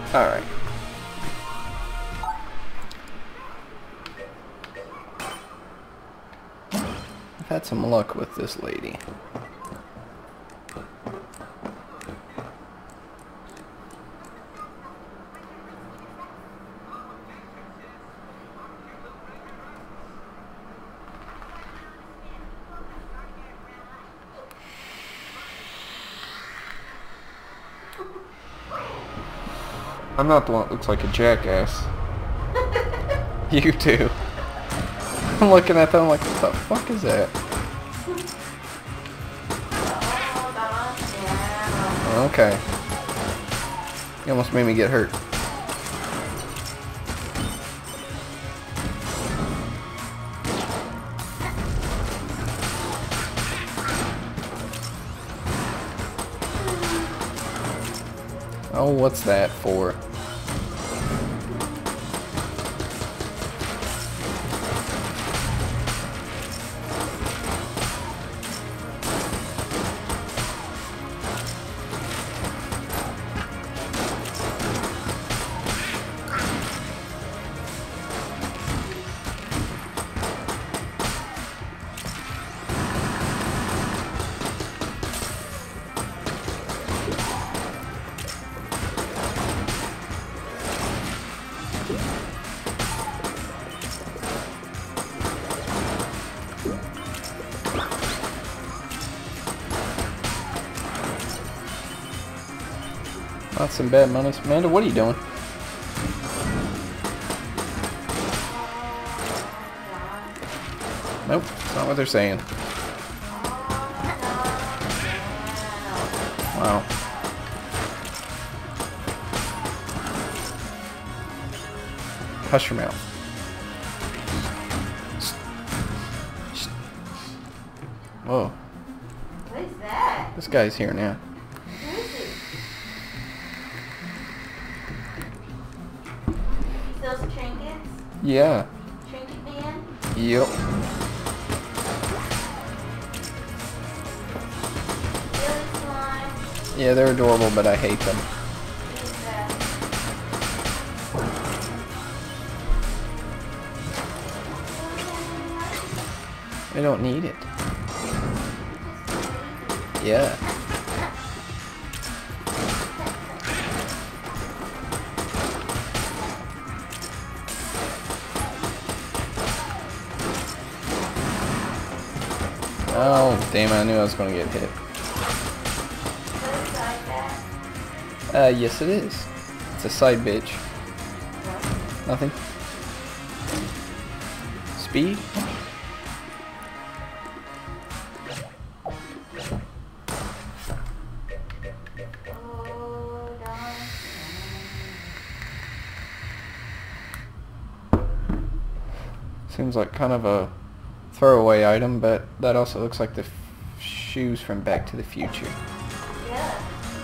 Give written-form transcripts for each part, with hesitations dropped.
Alright. I've had some luck with this lady. I'm not the one that looks like a jackass. You too. I'm looking at them like, what the fuck is that? Okay. You almost made me get hurt. Oh, what's that for? Not some bad money. Amanda, what are you doing? Nope, that's not what they're saying. Wow. Hush your mouth. Whoa. What is that? This guy's here now. Who is it? He sells trinkets? Yeah. Trinket man? Yep. Really slime? Yeah, they're adorable, but I hate them. Who's that? I don't need it. Yeah. Oh, damn, I knew I was going to get hit. What is that? Yes it is. It's a side bitch. Nothing. Speed? Oh, darn. Seems like kind of a throwaway item, but that also looks like the shoes from Back to the Future. Yeah.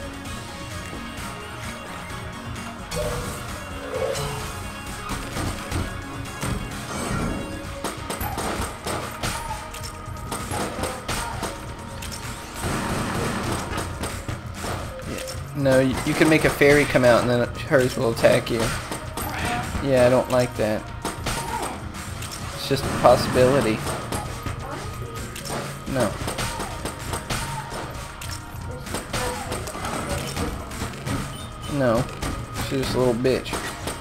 No, you can make a fairy come out and then hers will attack you. Yeah, I don't like that. It's just a possibility. No. No. She's just a little bitch.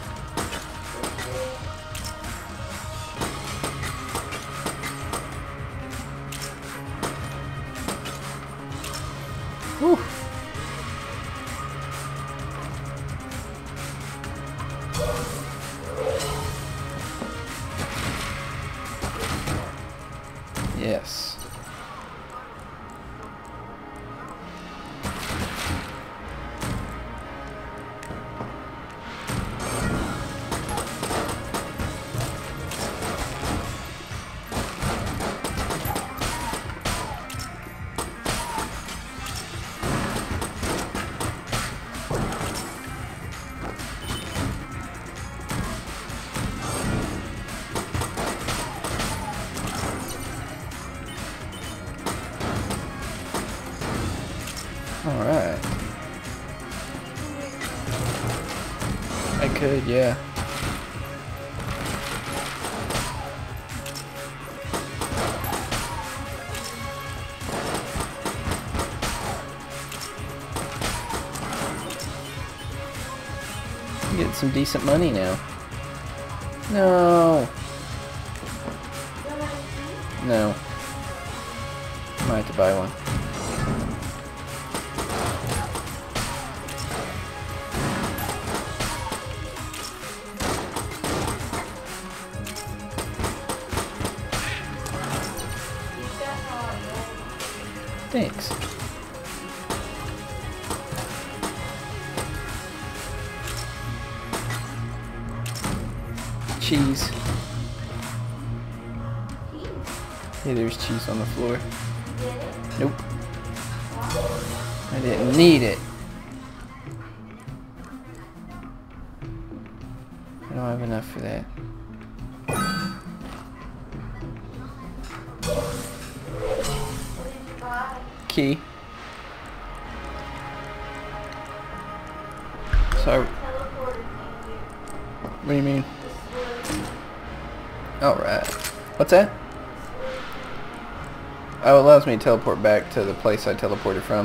Whew. Yes. could, yeah. Get some decent money now. No. No. Might have to buy one. Thanks. Cheese. Yeah, there's cheese on the floor. Nope. I didn't need it. I don't have enough for that. Key. So, what do you mean? Alright. What's that? Oh, it allows me to teleport back to the place I teleported from.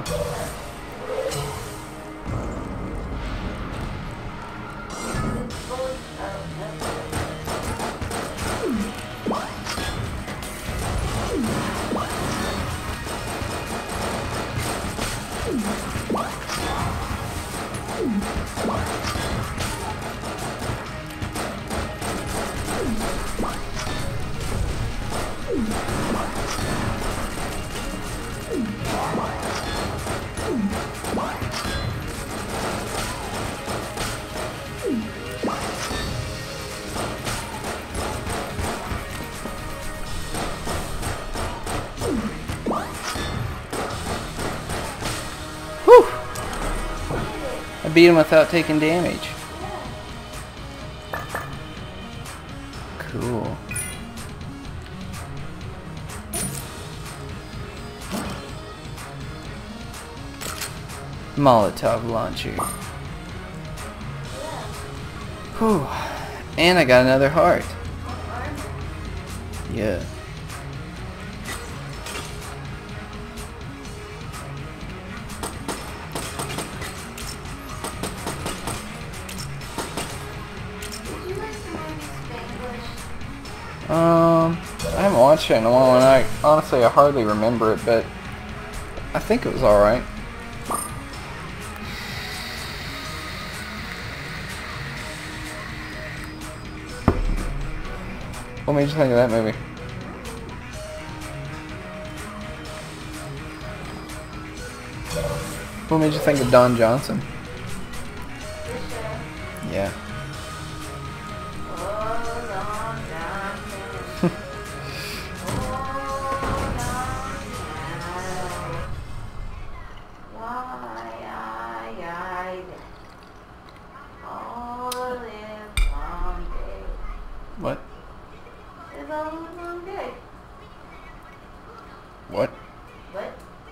I beat him without taking damage. Cool. Molotov launcher. Whew. And I got another heart. Yeah. I haven't watched it in a while, and I honestly hardly remember it, but I think it was alright. What made you think of that movie? What made you think of Don Johnson? Yeah. What? It's all one day. What? What?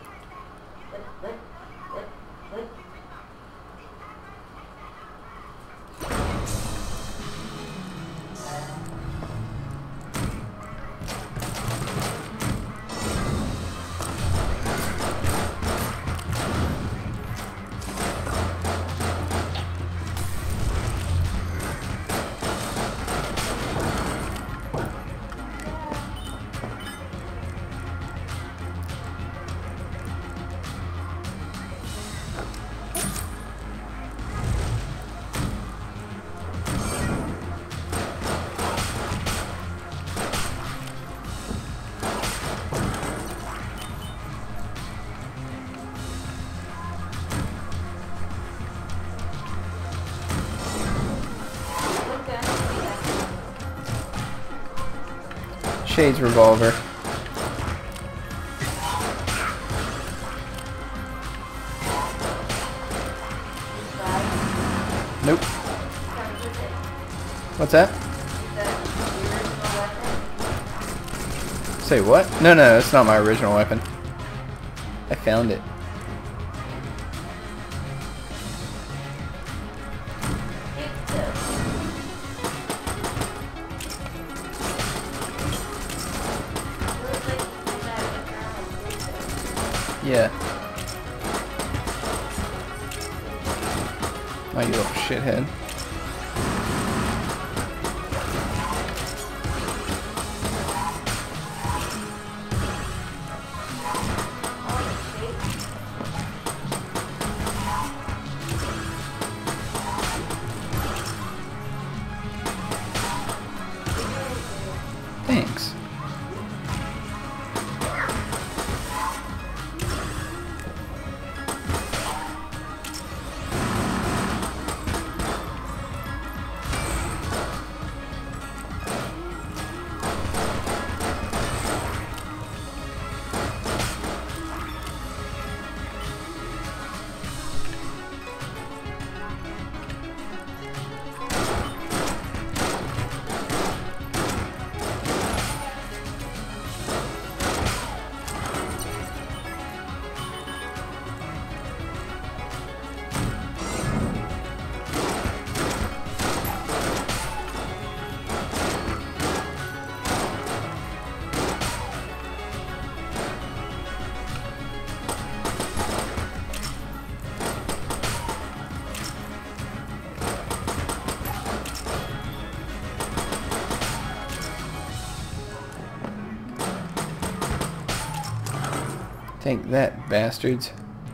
Shades revolver. Nope. What's that? Say what? No, it's not my original weapon. I found it. Yeah. Oh, you little shithead. Thanks. Take that, bastards.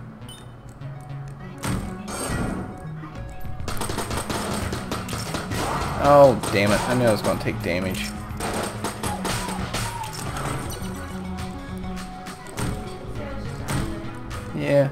Oh, damn it. I knew I was going to take damage. Yeah.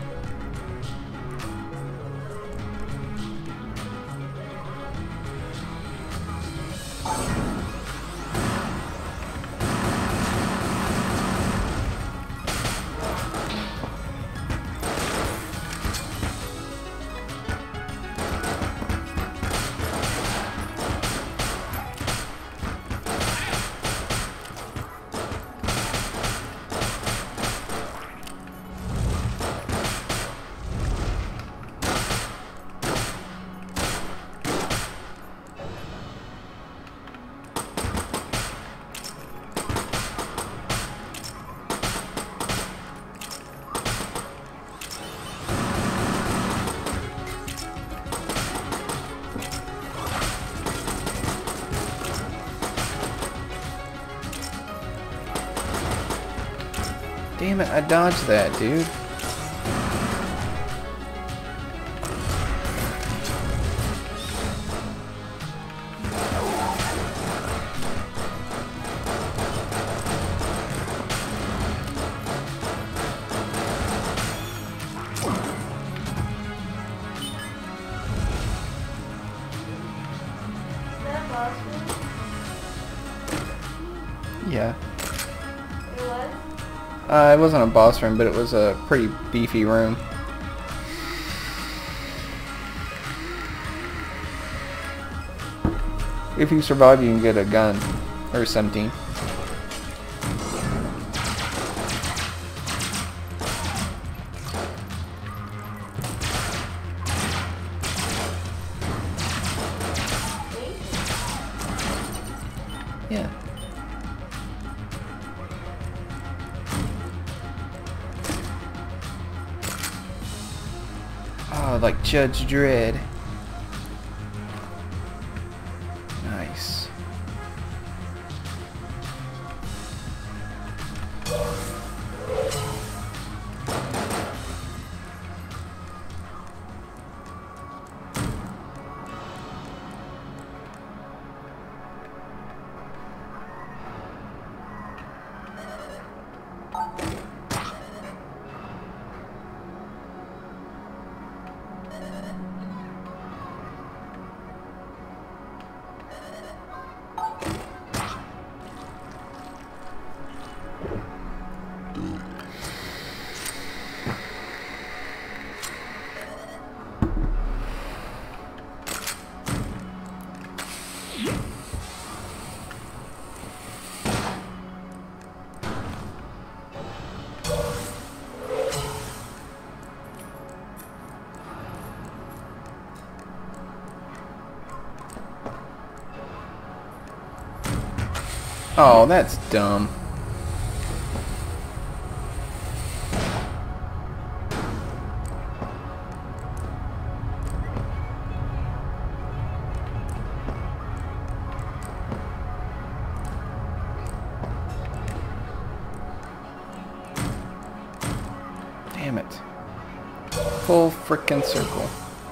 Damn it, I dodged that, dude. That boss room? Yeah. It was? It wasn't a boss room, but it was a pretty beefy room. If you survive, you can get a gun. Or 17. Yeah. Oh, like Judge Dredd. Nice. Oh, that's dumb. Damn it. Full frickin' circle.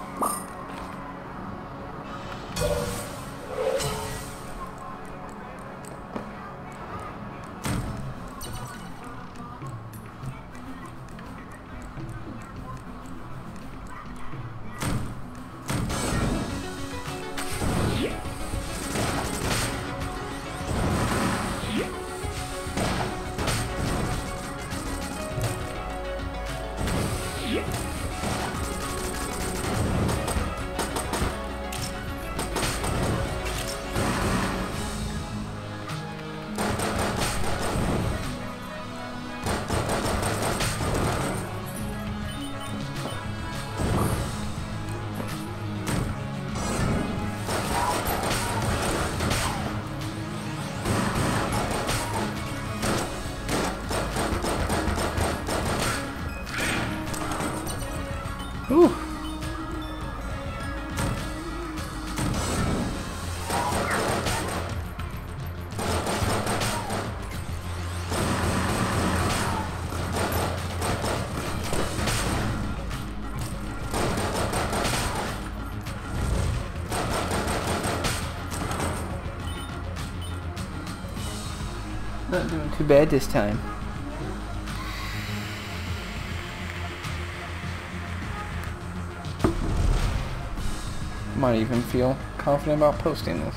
Whew. Not doing too bad this time. Might even feel confident about posting this.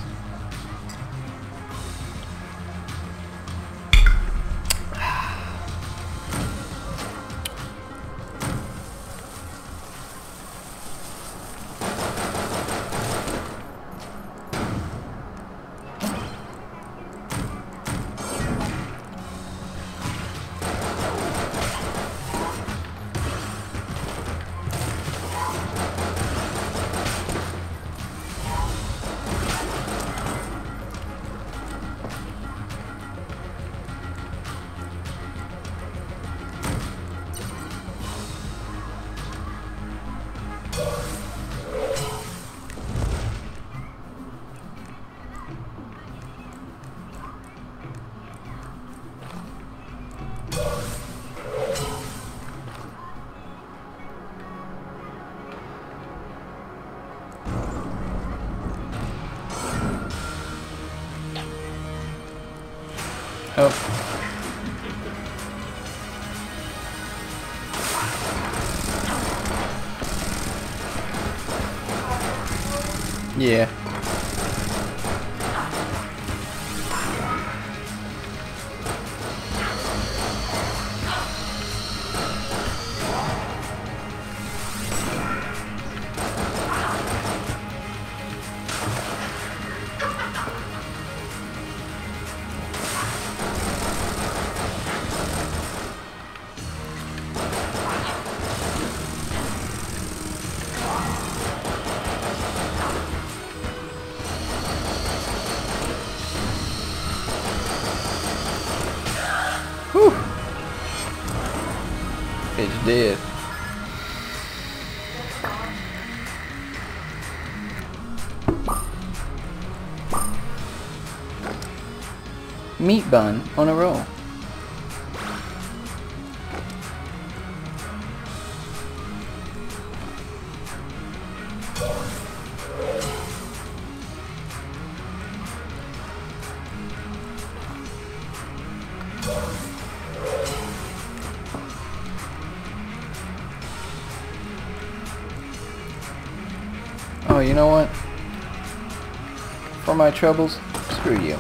Oh. Yeah. Whew. It's dead. Meat bun on a roll. Oh, you know what? For my troubles, screw you.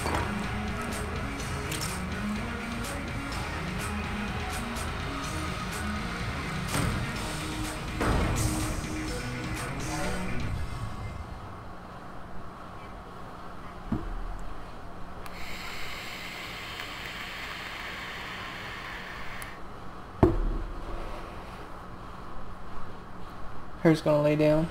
Who's gonna lay down?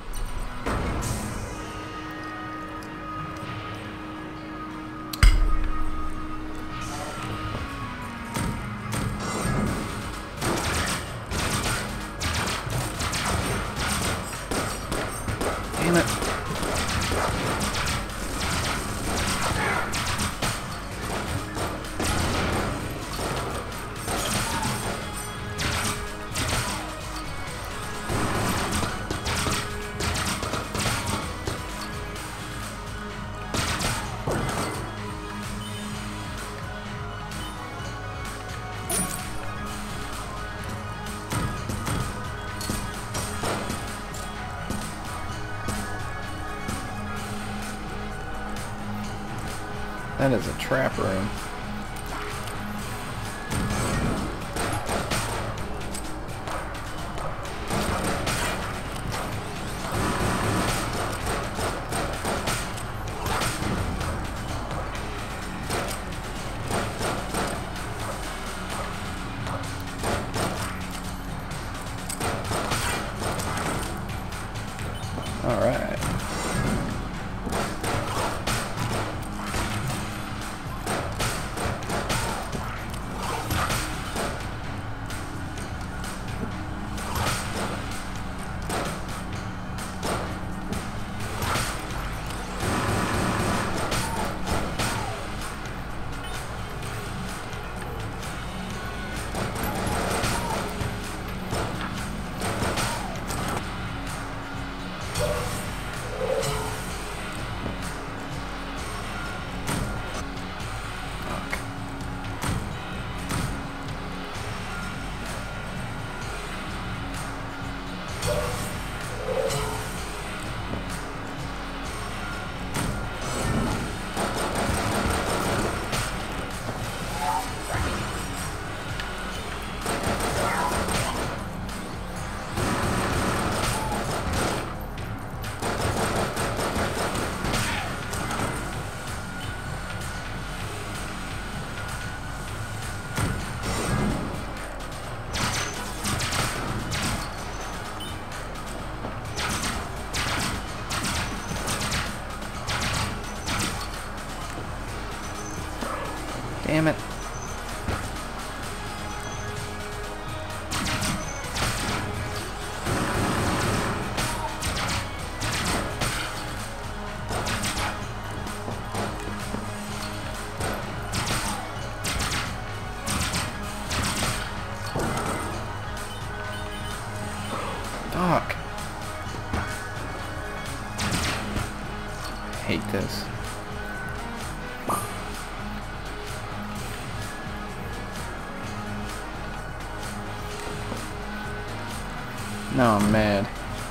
Damn it. That is a trap room. Alright. Damn it. Fuck. I hate this. Now I'm mad.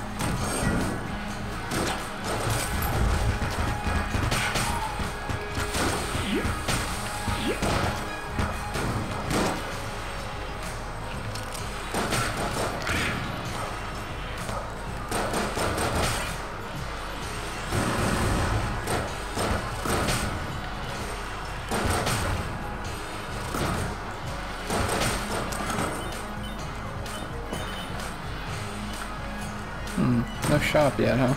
No shop yet, huh?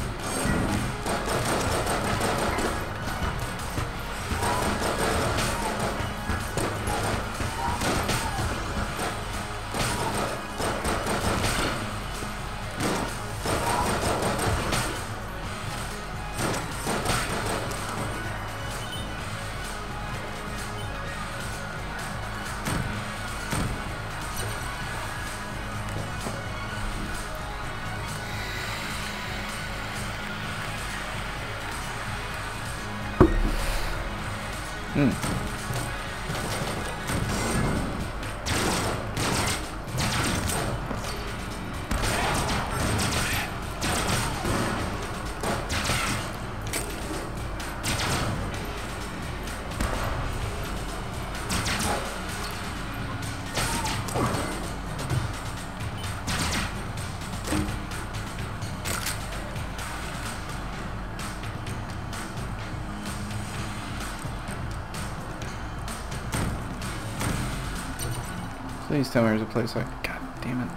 Please tell me there's a place like... God damn it.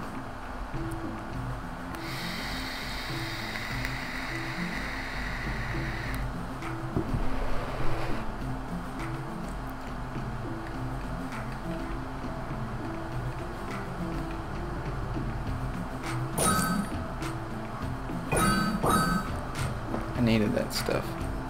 I needed that stuff.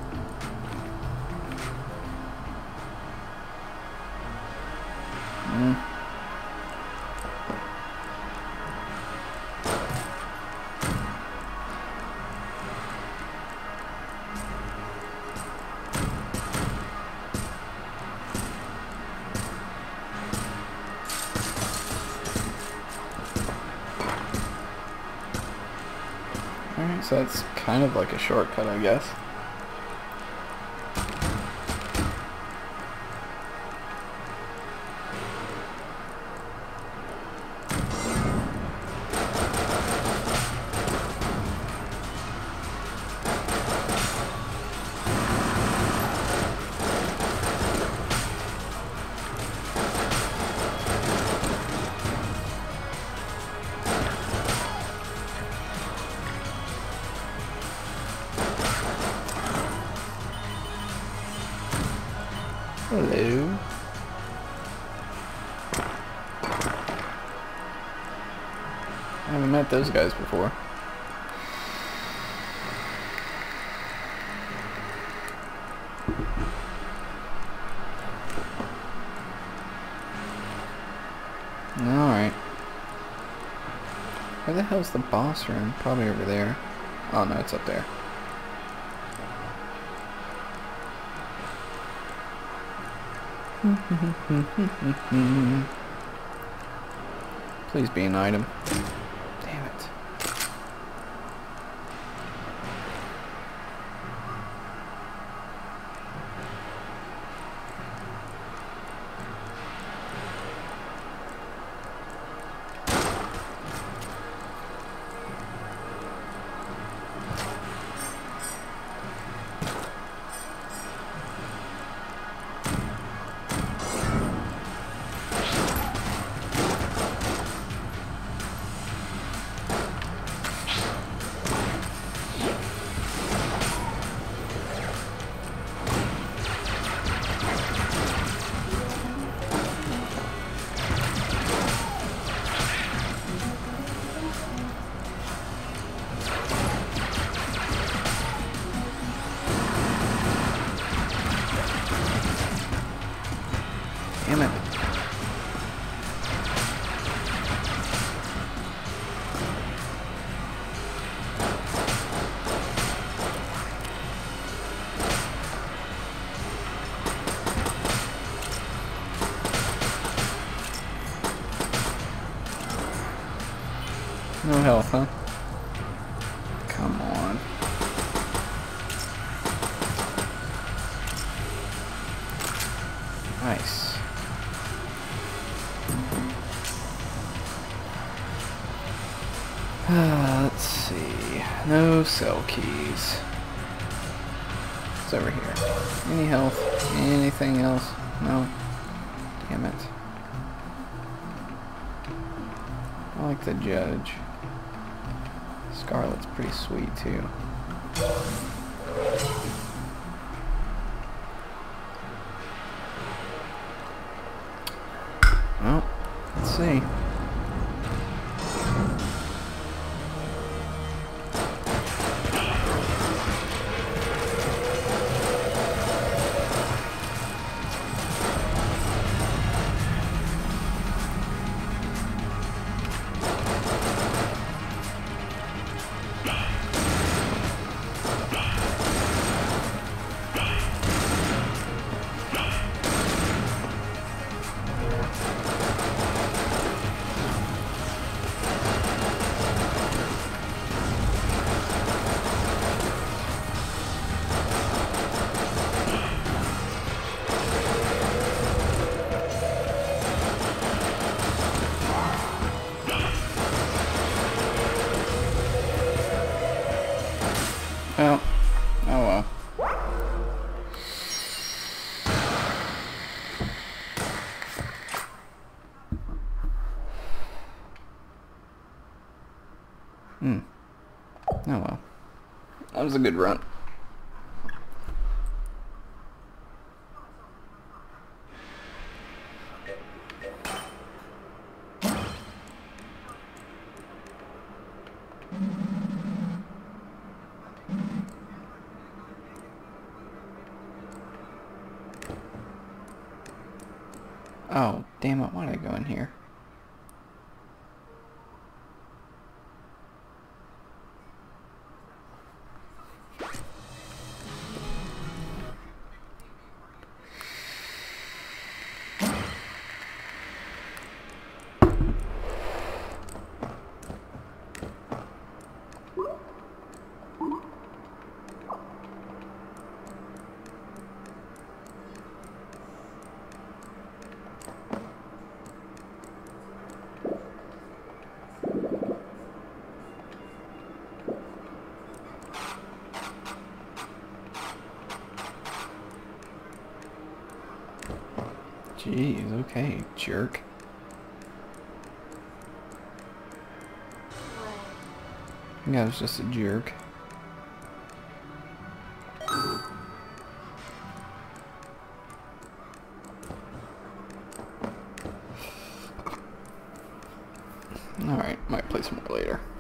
Alright, so that's kind of like a shortcut, I guess. Hello. I haven't met those guys before. Alright. Where the hell's the boss room? Probably over there. Oh no, it's up there. Please be an item. Damn it. Damn it. No health, huh? Come on. Nice. Let's see. No cell keys. What's over here? Any health? Anything else? No? Damn it. I like the judge. Scarlet's pretty sweet too. Well, let's see. Well, oh well. Oh well. That was a good run. Oh, damn it, why did I go in here? Jeez, okay, jerk. I think I was just a jerk. later.